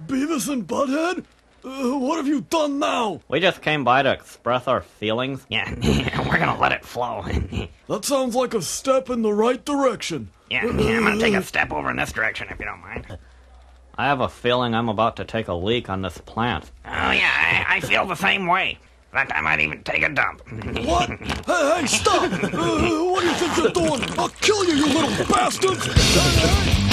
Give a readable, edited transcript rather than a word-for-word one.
Beavis and Butthead? What have you done now? We just came by to express our feelings. Yeah, we're gonna let it flow. That sounds like a step in the right direction. Yeah, I'm gonna take a step over in this direction if you don't mind. I have a feeling I'm about to take a leak on this plant. Oh yeah, I feel the same way. In fact, I might even take a dump. What? Hey, stop! What do you think you're doing? I'll kill you, you little bastards!